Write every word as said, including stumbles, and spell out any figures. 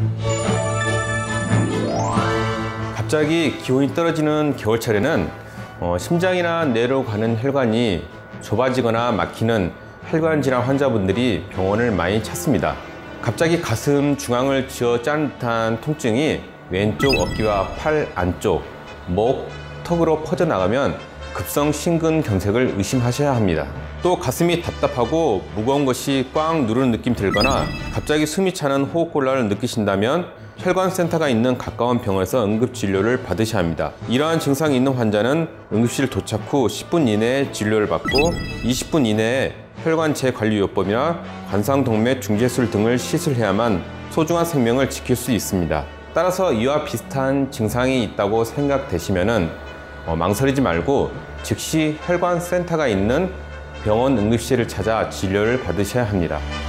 갑자기 기온이 떨어지는 겨울철에는 어, 심장이나 뇌로 가는 혈관이 좁아지거나 막히는 혈관 질환 환자분들이 병원을 많이 찾습니다. 갑자기 가슴 중앙을 쥐어 짜는 듯한 통증이 왼쪽 어깨와 팔 안쪽, 목, 턱으로 퍼져나가면 급성 심근경색을 의심하셔야 합니다. 또 가슴이 답답하고 무거운 것이 꽉 누르는 느낌 들거나 갑자기 숨이 차는 호흡곤란을 느끼신다면 혈관센터가 있는 가까운 병원에서 응급진료를 받으셔야 합니다. 이러한 증상이 있는 환자는 응급실 도착 후 십 분 이내에 진료를 받고 이십 분 이내에 혈관 재관리요법이나 관상동맥 중재술 등을 시술해야만 소중한 생명을 지킬 수 있습니다. 따라서 이와 비슷한 증상이 있다고 생각되시면 어, 망설이지 말고 즉시 혈관센터가 있는 병원 응급실을 찾아 진료를 받으셔야 합니다.